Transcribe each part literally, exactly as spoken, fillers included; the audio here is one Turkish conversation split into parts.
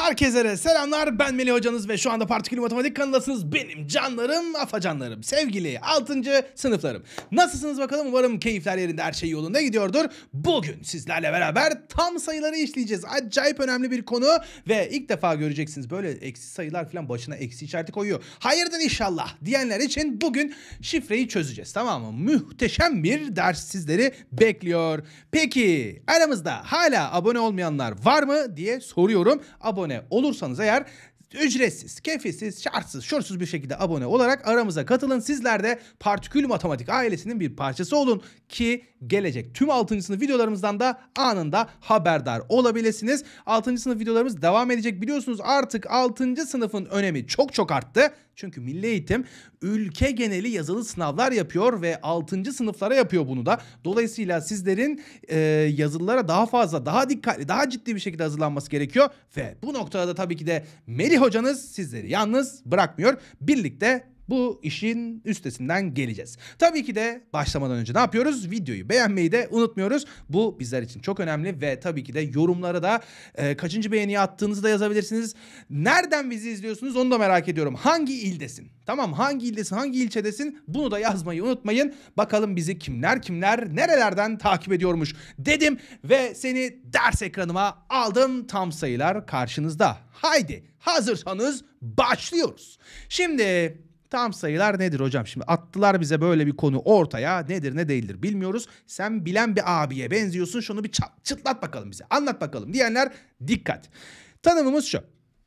Herkese de selamlar, ben Melih hocanız ve şu anda Partikül Matematik kanalındasınız. Benim canlarım, afacanlarım, sevgili altıncı sınıflarım. Nasılsınız bakalım? Umarım keyifler yerinde, her şey yolunda gidiyordur. Bugün sizlerle beraber tam sayıları işleyeceğiz. Acayip önemli bir konu ve ilk defa göreceksiniz böyle eksi sayılar falan başına eksi işareti koyuyor. Hayırdır inşallah diyenler için bugün şifreyi çözeceğiz, tamam mı? Muhteşem bir ders sizleri bekliyor. Peki aramızda hala abone olmayanlar var mı diye soruyorum. Abone olursanız eğer ücretsiz, kefilsiz, şartsız, şuursuz bir şekilde abone olarak aramıza katılın. Sizler de Partikül Matematik ailesinin bir parçası olun ki gelecek tüm altıncı sınıf videolarımızdan da anında haberdar olabilirsiniz. altıncı sınıf videolarımız devam edecek. Biliyorsunuz artık altıncı sınıfın önemi çok çok arttı. Çünkü Milli Eğitim ülke geneli yazılı sınavlar yapıyor ve altıncı sınıflara yapıyor bunu da. Dolayısıyla sizlerin e, yazılılara daha fazla, daha dikkatli, daha ciddi bir şekilde hazırlanması gerekiyor. Ve bu noktada da tabii ki de Melih hocanız sizleri yalnız bırakmıyor. Birlikte bu işin üstesinden geleceğiz. Tabii ki de başlamadan önce ne yapıyoruz? Videoyu beğenmeyi de unutmuyoruz. Bu bizler için çok önemli ve tabii ki de yorumlara da e, kaçıncı beğeniyi attığınızı da yazabilirsiniz. Nereden bizi izliyorsunuz onu da merak ediyorum. Hangi ildesin? Tamam, hangi ildesin, hangi ilçedesin? Bunu da yazmayı unutmayın. Bakalım bizi kimler kimler nerelerden takip ediyormuş dedim ve seni ders ekranıma aldım. Tam sayılar karşınızda. Haydi hazırsanız başlıyoruz. Şimdi tam sayılar nedir hocam? Şimdi attılar bize böyle bir konu ortaya. Nedir ne değildir bilmiyoruz. Sen bilen bir abiye benziyorsun. Şunu bir çıtlat bakalım bize. Anlat bakalım diyenler dikkat. Tanımımız şu.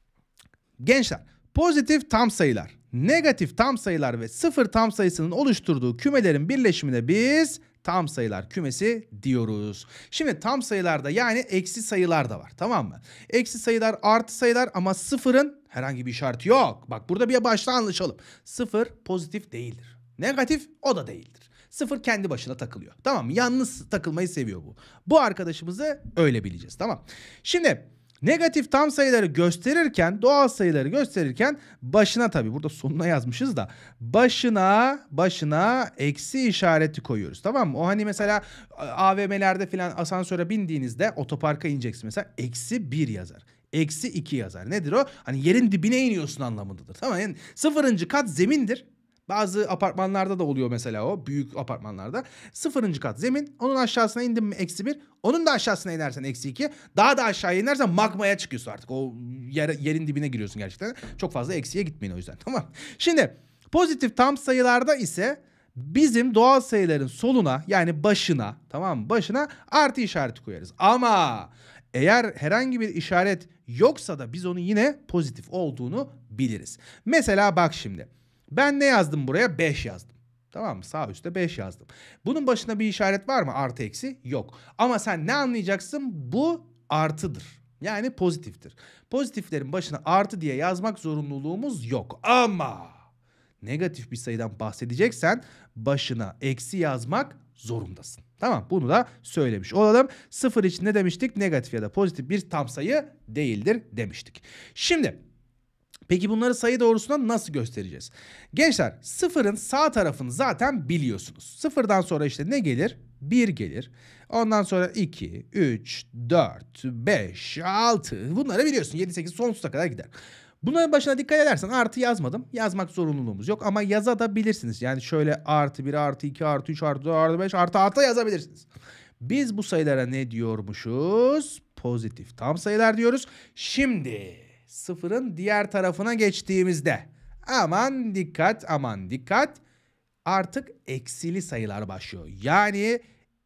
Gençler, pozitif tam sayılar, negatif tam sayılar ve sıfır tam sayısının oluşturduğu kümelerin birleşimine biz tam sayılar kümesi diyoruz. Şimdi tam sayılarda yani eksi sayılar da var, tamam mı? Eksi sayılar, artı sayılar ama sıfırın herhangi bir işareti yok. Bak burada bir başta anlaşalım. Sıfır pozitif değildir. Negatif o da değildir. Sıfır kendi başına takılıyor. Tamam mı? Yalnız takılmayı seviyor bu. Bu arkadaşımızı öyle bileceğiz, tamam. Şimdi negatif tam sayıları gösterirken, doğal sayıları gösterirken başına, tabii burada sonuna yazmışız da başına başına eksi işareti koyuyoruz, tamam mı? O hani mesela A V M'lerde falan asansöre bindiğinizde otoparka ineceksin mesela, eksi bir yazar. Eksi iki yazar. Nedir o? Hani yerin dibine iniyorsun anlamındadır. Tamam, yani sıfırıncı kat zemindir. Bazı apartmanlarda da oluyor mesela o. Büyük apartmanlarda. Sıfırıncı kat zemin. Onun aşağısına indin mi eksi bir. Onun da aşağısına inersen eksi iki. Daha da aşağıya inersen magmaya çıkıyorsun artık. O yer, yerin dibine giriyorsun gerçekten. Çok fazla eksiye gitmeyin o yüzden. Tamam. Şimdi pozitif tam sayılarda ise bizim doğal sayıların soluna yani başına, tamam mı? Başına artı işareti koyarız. Ama eğer herhangi bir işaret yoksa da biz onu yine pozitif olduğunu biliriz. Mesela bak şimdi. Ben ne yazdım buraya? beş yazdım. Tamam mı? Sağ üstte beş yazdım. Bunun başına bir işaret var mı? Artı eksi? Yok. Ama sen ne anlayacaksın? Bu artıdır. Yani pozitiftir. Pozitiflerin başına artı diye yazmak zorunluluğumuz yok. Ama negatif bir sayıdan bahsedeceksen başına eksi yazmak zorundasın. Tamam, bunu da söylemiş olalım. Sıfır için ne demiştik? Negatif ya da pozitif bir tam sayı değildir demiştik. Şimdi peki bunları sayı doğrusuna nasıl göstereceğiz? Gençler, sıfırın sağ tarafını zaten biliyorsunuz. Sıfırdan sonra işte ne gelir? bir gelir. Ondan sonra iki, üç, dört, beş, altı. Bunları biliyorsun. yedi, sekiz sonsuza kadar gider. Bunların başına dikkat edersen artı yazmadım. Yazmak zorunluluğumuz yok ama yazabilirsiniz. Yani şöyle artı bir, artı iki, artı üç, artı dört, artı beş, artı altı yazabilirsiniz. Biz bu sayılara ne diyormuşuz? Pozitif tam sayılar diyoruz. Şimdi sıfırın diğer tarafına geçtiğimizde aman dikkat, aman dikkat, artık eksili sayılar başlıyor. Yani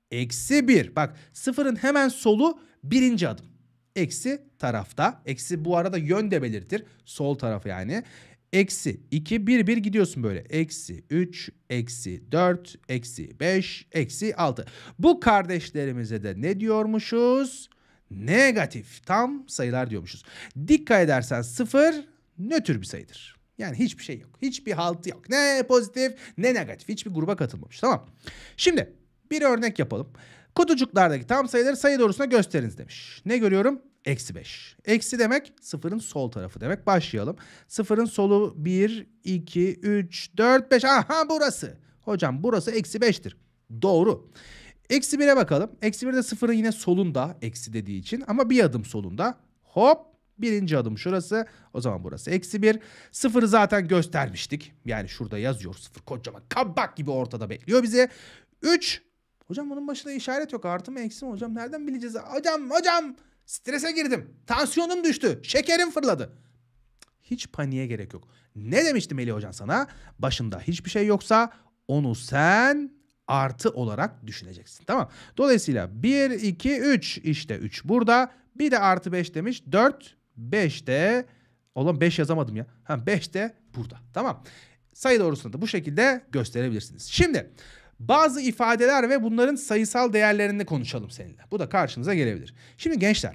eksi bir. Bak, sıfırın hemen solu birinci adım. Eksi tarafta. Eksi bu arada yön de belirtir. Sol tarafı yani. Eksi iki, bir, bir gidiyorsun böyle. Eksi üç, eksi dört, eksi beş, eksi altı. Bu kardeşlerimize de ne diyormuşuz? Negatif tam sayılar diyormuşuz. Dikkat edersen sıfır nötr bir sayıdır. Yani hiçbir şey yok. Hiçbir haltı yok. Ne pozitif ne negatif. Hiçbir gruba katılmamış. Tamam. Şimdi bir örnek yapalım. Kutucuklardaki tam sayıları sayı doğrusuna gösteriniz demiş. Ne görüyorum? Eksi beş. Eksi demek sıfırın sol tarafı demek. Başlayalım. Sıfırın solu bir, iki, üç, dört, beş. Aha burası. Hocam burası eksi beştir. Doğru. Eksi bire bakalım. Eksi bir de sıfırın yine solunda, eksi dediği için ama bir adım solunda. Hop Birinci adım şurası. O zaman burası eksi bir. Sıfırı zaten göstermiştik. Yani şurada yazıyor. Sıfır kocaman kabak gibi ortada bekliyor bizi. üç. Hocam bunun başında işaret yok. Artı mı eksi mi hocam? Nereden bileceğiz? Hocam hocam strese girdim. Tansiyonum düştü. Şekerim fırladı. Hiç paniğe gerek yok. Ne demişti Melih Hocan sana? Başında hiçbir şey yoksa onu sen artı olarak düşüneceksin. Tamam. Dolayısıyla bir, iki, üç. İşte üç burada. Bir de artı beş demiş. dört, beş de... Oğlum beş yazamadım ya. Ha, beş de burada. Tamam. Sayı doğrusunu da bu şekilde gösterebilirsiniz. Şimdi bazı ifadeler ve bunların sayısal değerlerini konuşalım seninle. Bu da karşınıza gelebilir. Şimdi gençler,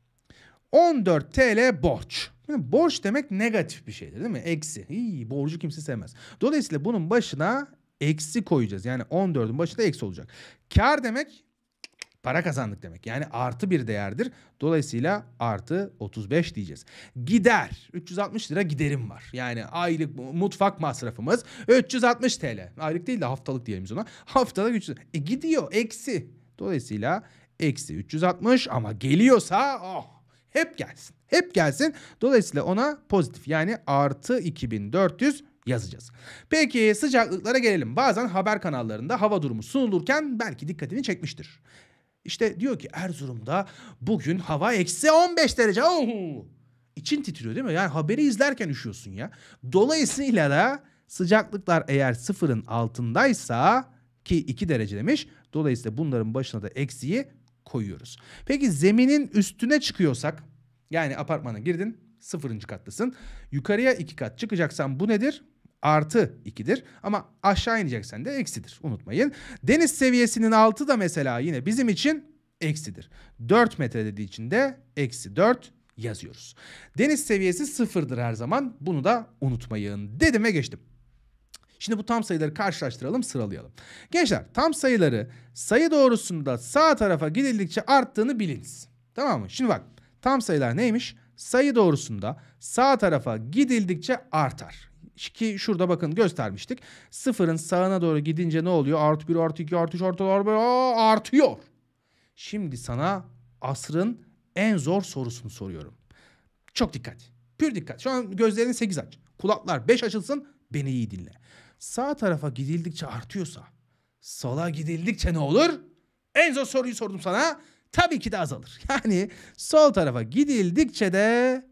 on dört TL borç. Yani borç demek negatif bir şeydir değil mi? Eksi. İyi, borcu kimse sevmez. Dolayısıyla bunun başına eksi koyacağız. Yani on dördün başında eksi olacak. Kar demek para kazandık demek. Yani artı bir değerdir. Dolayısıyla artı otuz beş diyeceğiz. Gider. üç yüz altmış lira giderim var. Yani aylık mutfak masrafımız üç yüz altmış TL. Aylık değil de haftalık diyelim biz ona. Haftalık üç yüz. E gidiyor eksi. Dolayısıyla eksi üç yüz altmış ama geliyorsa oh, hep gelsin. Hep gelsin. Dolayısıyla ona pozitif yani artı iki bin dört yüz yazacağız. Peki sıcaklıklara gelelim. Bazen haber kanallarında hava durumu sunulurken belki dikkatini çekmiştir. İşte diyor ki Erzurum'da bugün hava eksi on beş derece. Oh! İçin titriyor değil mi? Yani haberi izlerken üşüyorsun ya. Dolayısıyla da sıcaklıklar eğer sıfırın altındaysa ki iki derece demiş. Dolayısıyla bunların başına da eksiyi koyuyoruz. Peki zeminin üstüne çıkıyorsak yani apartmana girdin sıfırıncı kattasın. Yukarıya iki kat çıkacaksan bu nedir? Artı ikidir ama aşağı ineceksen de eksidir. Unutmayın. Deniz seviyesinin altı da mesela yine bizim için eksidir. dört metre dediği için de eksi dört yazıyoruz. Deniz seviyesi sıfırdır her zaman. Bunu da unutmayın. Dedim ve geçtim. Şimdi bu tam sayıları karşılaştıralım, sıralayalım. Gençler tam sayıları sayı doğrusunda sağ tarafa gidildikçe arttığını biliniz. Tamam mı? Şimdi bak tam sayılar neymiş? Sayı doğrusunda sağ tarafa gidildikçe artar. Ki şurada bakın göstermiştik. Sıfırın sağına doğru gidince ne oluyor? Artı bir, artı iki, artı üç, artı dört, artıyor. Şimdi sana asrın en zor sorusunu soruyorum. Çok dikkat. Pür dikkat. Şu an gözlerini sekiz aç. Kulaklar beş açılsın. Beni iyi dinle. Sağ tarafa gidildikçe artıyorsa sola gidildikçe ne olur? En zor soruyu sordum sana. Tabii ki de azalır. Yani sol tarafa gidildikçe de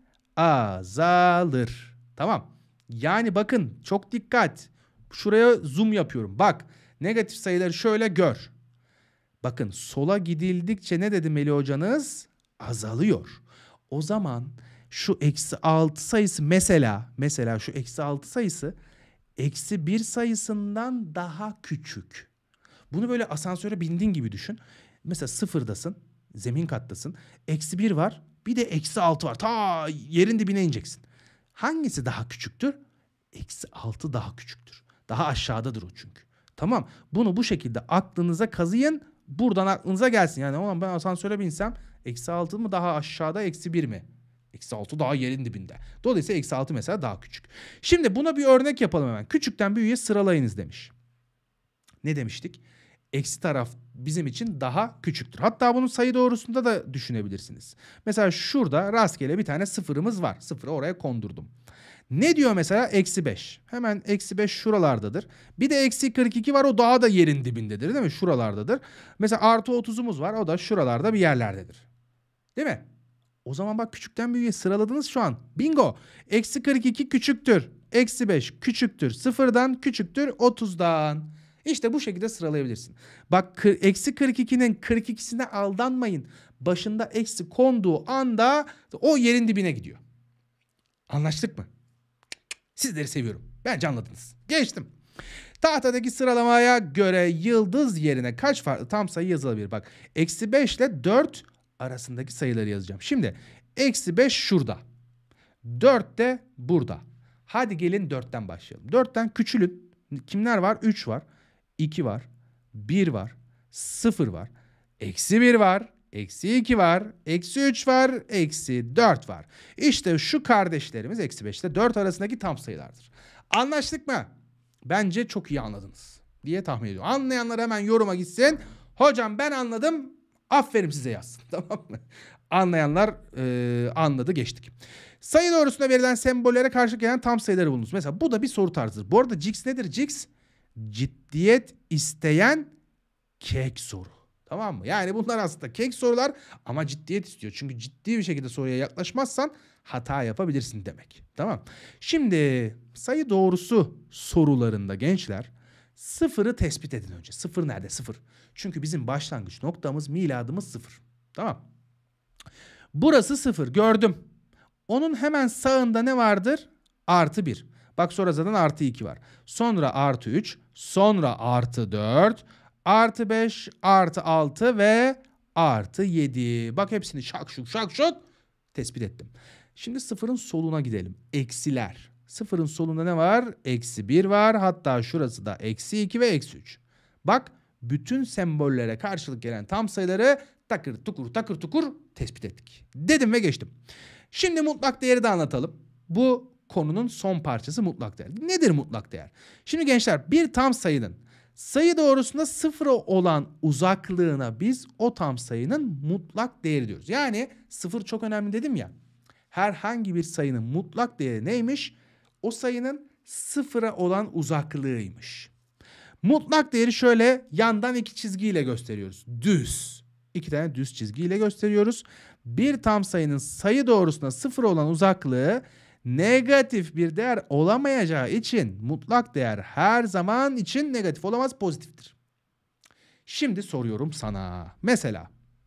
azalır. Tamam. Yani bakın çok dikkat. Şuraya zoom yapıyorum. Bak negatif sayıları şöyle gör. Bakın sola gidildikçe ne dedi Melih hocanız? Azalıyor. O zaman şu eksi altı sayısı mesela mesela şu eksi altı sayısı eksi bir sayısından daha küçük. Bunu böyle asansöre bindiğin gibi düşün. Mesela sıfırdasın. Zemin kattasın. Eksi bir var. Bir de eksi altı var. Ta yerin dibine ineceksin. Hangisi daha küçüktür? Eksi altı daha küçüktür. Daha aşağıdadır o çünkü. Tamam. Bunu bu şekilde aklınıza kazıyın. Buradan aklınıza gelsin. Yani ulan ben asansöre binsem eksi altı mı daha aşağıda eksi bir mi? Eksi altı daha yerin dibinde. Dolayısıyla eksi altı mesela daha küçük. Şimdi buna bir örnek yapalım hemen. Küçükten büyüğe sıralayınız demiş. Ne demiştik? Eksi taraf bizim için daha küçüktür. Hatta bunu sayı doğrusunda da düşünebilirsiniz. Mesela şurada rastgele bir tane sıfırımız var. Sıfırı oraya kondurdum. Ne diyor mesela? Eksi beş. Hemen eksi beş şuralardadır. Bir de eksi kırk iki var. O daha da yerin dibindedir değil mi? Şuralardadır. Mesela artı otuzumuz var. O da şuralarda bir yerlerdedir. Değil mi? O zaman bak küçükten büyüğe sıraladınız şu an. Bingo. Eksi kırk iki küçüktür. Eksi beş küçüktür. Sıfırdan küçüktür otuzdan. İşte bu şekilde sıralayabilirsin. Bak eksi kırk ikinin kırk ikisine aldanmayın. Başında eksi konduğu anda o yerin dibine gidiyor. Anlaştık mı? Sizleri seviyorum. Bence anladınız. Geçtim. Tahtadaki sıralamaya göre yıldız yerine kaç farklı tam sayı yazılabilir? Bak eksi beş ile dört arasındaki sayıları yazacağım. Şimdi eksi beş şurada. dört de burada. Hadi gelin dörtten başlayalım. dörtten küçülün. Kimler var? üç var. iki var. bir var. sıfır var. Eksi bir var. Eksi iki var. Eksi üç var. Eksi dört var. İşte şu kardeşlerimiz eksi beş ile dört arasındaki tam sayılardır. Anlaştık mı? Bence çok iyi anladınız diye tahmin ediyorum. Anlayanlar hemen yoruma gitsin. Hocam ben anladım. Aferin size yazsın. Tamam mı? Anlayanlar e, anladı, geçtik. Sayı doğrusunda verilen sembollere karşı gelen tam sayıları bulunuz. Mesela bu da bir soru tarzıdır. Bu arada Cix nedir? Cix ciddiyet isteyen kek soru. Tamam mı? Yani bunlar aslında kek sorular ama ciddiyet istiyor. Çünkü ciddi bir şekilde soruya yaklaşmazsan hata yapabilirsin demek. Tamam. Şimdi sayı doğrusu sorularında gençler sıfırı tespit edin önce. Sıfır nerede? Sıfır. Çünkü bizim başlangıç noktamız, miladımız sıfır. Tamam. Burası sıfır. Gördüm. Onun hemen sağında ne vardır? Artı bir. Bak sonra zaten artı iki var. Sonra artı üç. Sonra artı dört. Artı beş. Artı altı ve artı yedi. Bak hepsini şak şuk şak şuk tespit ettim. Şimdi sıfırın soluna gidelim. Eksiler. Sıfırın solunda ne var? Eksi bir var. Hatta şurası da eksi iki ve eksi üç. Bak bütün sembollere karşılık gelen tam sayıları takır tukur takır tukur tespit ettik. Dedim ve geçtim. Şimdi mutlak değeri de anlatalım. Bu konunun son parçası mutlak değer. Nedir mutlak değer? Şimdi gençler bir tam sayının sayı doğrusunda sıfıra olan uzaklığına biz o tam sayının mutlak değeri diyoruz. Yani sıfır çok önemli dedim ya. Herhangi bir sayının mutlak değeri neymiş? O sayının sıfıra olan uzaklığıymış. Mutlak değeri şöyle yandan iki çizgiyle gösteriyoruz. Düz. İki tane düz çizgiyle gösteriyoruz. Bir tam sayının sayı doğrusuna sıfır olan uzaklığı negatif bir değer olamayacağı için mutlak değer her zaman için negatif olamaz, pozitiftir. Şimdi soruyorum sana. Mesela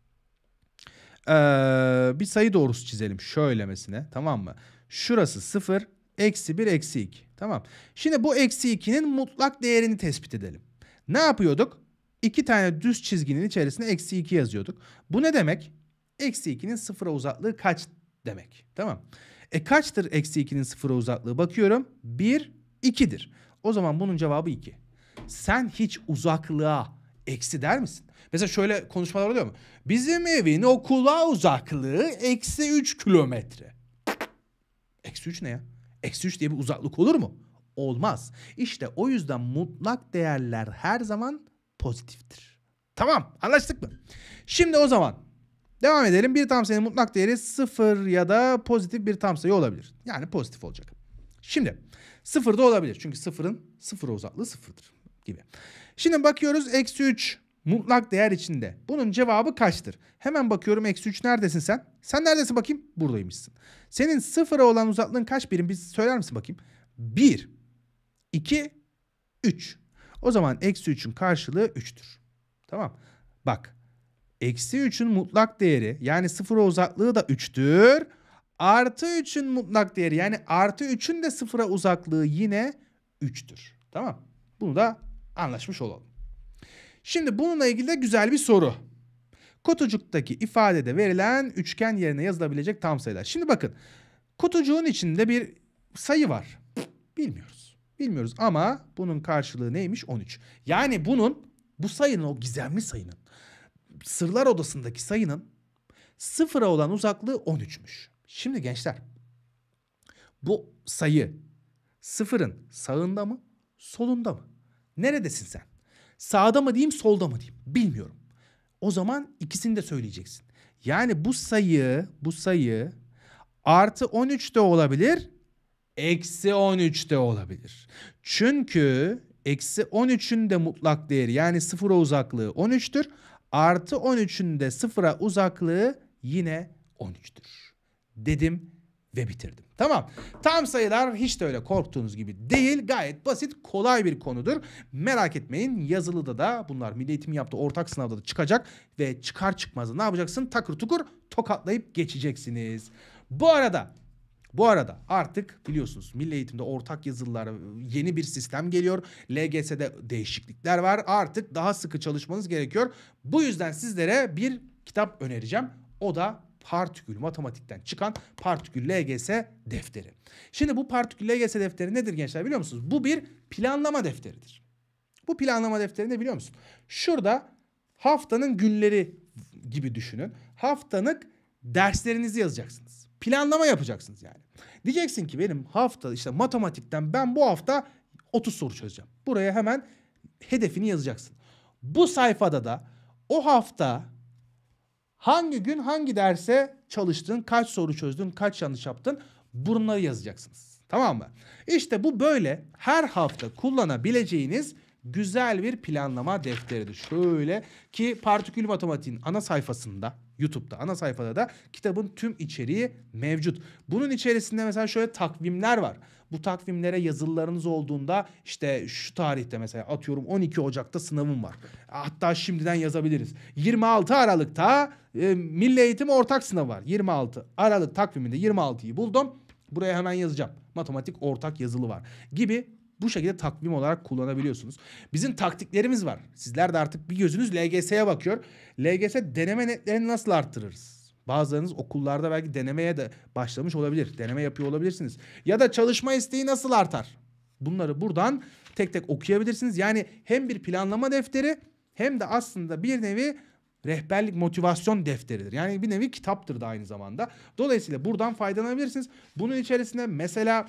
ee, bir sayı doğrusu çizelim şöylemesine, tamam mı? Şurası sıfır, eksi bir, eksi iki. Tamam. Şimdi bu eksi ikinin mutlak değerini tespit edelim. Ne yapıyorduk? İki tane düz çizginin içerisine eksi iki yazıyorduk. Bu ne demek? Eksi ikinin sıfıra uzaklığı kaç demek? Tamam. E kaçtır eksi ikinin sıfıra uzaklığı? Bakıyorum. bir, ikidir. O zaman bunun cevabı iki. Sen hiç uzaklığa eksi der misin? Mesela şöyle konuşmalar oluyor mu? Bizim evin okula uzaklığı eksi üç kilometre. Eksi üç ne ya? Eksi üç diye bir uzaklık olur mu? Olmaz. İşte o yüzden mutlak değerler her zaman pozitiftir. Tamam, anlaştık mı? Şimdi o zaman devam edelim. Bir tam sayının mutlak değeri sıfır ya da pozitif bir tam sayı olabilir. Yani pozitif olacak. Şimdi sıfır da olabilir. Çünkü sıfırın sıfıra uzaklığı sıfırdır gibi. Şimdi bakıyoruz eksi üç mutlak değer içinde. Bunun cevabı kaçtır? Hemen bakıyorum eksi üç neredesin sen? Sen neredesin bakayım? Buradaymışsın. Senin sıfıra olan uzaklığın kaç birim? Biz söyler misin bakayım? bir, iki, üç. O zaman eksi üçün karşılığı üçtür. Tamam. Bak. Eksi üçün mutlak değeri yani sıfıra uzaklığı da üçtür. Artı üçün mutlak değeri yani artı üçün de sıfıra uzaklığı yine üçtür. Tamam. Bunu da anlaşmış olalım. Şimdi bununla ilgili de güzel bir soru. Kutucuktaki ifadede verilen üçgen yerine yazılabilecek tam sayılar. Şimdi bakın. Kutucuğun içinde bir sayı var. Bilmiyoruz. Bilmiyoruz ama bunun karşılığı neymiş? on üç. Yani bunun bu sayının o gizemli sayının sırlar odasındaki sayının sıfıra olan uzaklığı on üçmüş. Şimdi gençler bu sayı sıfırın sağında mı solunda mı? Neredesin sen? Sağda mı diyeyim solda mı diyeyim? Bilmiyorum. O zaman ikisini de söyleyeceksin. Yani bu sayı bu sayı artı on üç de olabilir, eksi on üç de olabilir. Çünkü eksi on üçün de mutlak değeri yani sıfıra uzaklığı on üçtür. Artı on üçün de sıfıra uzaklığı yine on üçtür. Dedim ve bitirdim. Tamam. Tam sayılar hiç de öyle korktuğunuz gibi değil. Gayet basit, kolay bir konudur. Merak etmeyin. Yazılıda da bunlar Milli Eğitim yaptığı ortak sınavda da çıkacak. Ve çıkar çıkmaz da ne yapacaksın? Takır tukur tokatlayıp geçeceksiniz. Bu arada Bu arada artık biliyorsunuz Milli Eğitim'de ortak yazılılar yeni bir sistem geliyor. L G S'de değişiklikler var. Artık daha sıkı çalışmanız gerekiyor. Bu yüzden sizlere bir kitap önereceğim. O da Partikül Matematik'ten çıkan Partikül L G S defteri. Şimdi bu Partikül L G S defteri nedir gençler biliyor musunuz? Bu bir planlama defteridir. Bu planlama defteri ne biliyor musun? Şurada haftanın günleri gibi düşünün. Haftanık derslerinizi yazacaksınız. Planlama yapacaksınız yani. Diyeceksin ki benim hafta işte matematikten ben bu hafta otuz soru çözeceğim. Buraya hemen hedefini yazacaksın. Bu sayfada da o hafta hangi gün hangi derse çalıştın, kaç soru çözdün, kaç yanlış yaptın, bunları yazacaksınız. Tamam mı? İşte bu böyle her hafta kullanabileceğiniz güzel bir planlama defteridir. Şöyle ki Partikül Matematiğin ana sayfasında, YouTube'da ana sayfada da kitabın tüm içeriği mevcut. Bunun içerisinde mesela şöyle takvimler var. Bu takvimlere yazılılarınız olduğunda işte şu tarihte mesela atıyorum on iki Ocak'ta sınavım var. Hatta şimdiden yazabiliriz. yirmi altı Aralık'ta e, Milli Eğitim Ortak Sınavı var. yirmi altı Aralık takviminde yirmi altıyı buldum. Buraya hemen yazacağım. Matematik ortak yazılı var gibi bu şekilde takvim olarak kullanabiliyorsunuz. Bizim taktiklerimiz var. Sizler de artık bir gözünüz L G S'ye bakıyor. L G S deneme netlerini nasıl arttırırız? Bazılarınız okullarda belki denemeye de başlamış olabilir. Deneme yapıyor olabilirsiniz. Ya da çalışma isteği nasıl artar? Bunları buradan tek tek okuyabilirsiniz. Yani hem bir planlama defteri hem de aslında bir nevi rehberlik motivasyon defteridir. Yani bir nevi kitaptır da aynı zamanda. Dolayısıyla buradan faydalanabilirsiniz. Bunun içerisinde mesela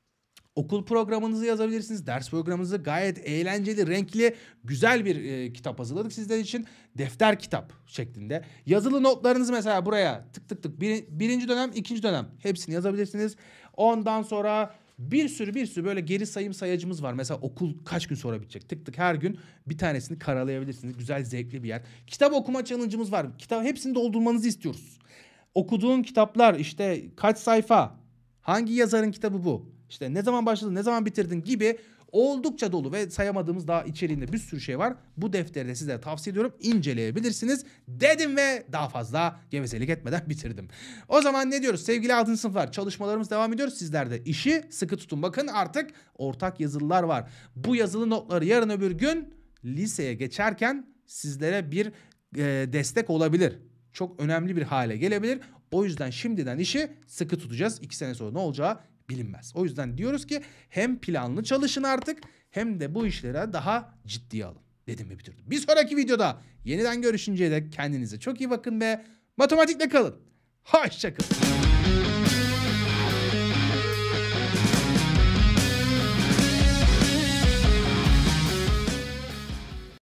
okul programınızı yazabilirsiniz. Ders programınızı gayet eğlenceli, renkli, güzel bir e, kitap hazırladık sizler için. Defter kitap şeklinde. Yazılı notlarınızı mesela buraya tık tık tık bir, birinci dönem, ikinci dönem hepsini yazabilirsiniz. Ondan sonra bir sürü bir sürü böyle geri sayım sayacımız var. Mesela okul kaç gün sonra bitecek? Tık tık her gün bir tanesini karalayabilirsiniz. Güzel, zevkli bir yer. Kitap okuma challenge'ımız var. Kitap hepsini doldurmanızı istiyoruz. Okuduğun kitaplar işte kaç sayfa? Hangi yazarın kitabı bu? İşte ne zaman başladın, ne zaman bitirdin gibi oldukça dolu ve sayamadığımız daha içeriğinde bir sürü şey var. Bu defteri de size tavsiye ediyorum. İnceleyebilirsiniz dedim ve daha fazla gevezelik etmeden bitirdim. O zaman ne diyoruz sevgili altıncı sınıflar? Çalışmalarımız devam ediyor. Sizler de işi sıkı tutun. Bakın artık ortak yazılılar var. Bu yazılı notları yarın öbür gün liseye geçerken sizlere bir e, destek olabilir. Çok önemli bir hale gelebilir. O yüzden şimdiden işi sıkı tutacağız. İki sene sonra ne olacağı bilinmez. O yüzden diyoruz ki hem planlı çalışın artık hem de bu işlere daha ciddiye alın. Dedim ve bitirdim. Bir sonraki videoda yeniden görüşünceye dek kendinize çok iyi bakın ve matematikle kalın. Hoşça kalın.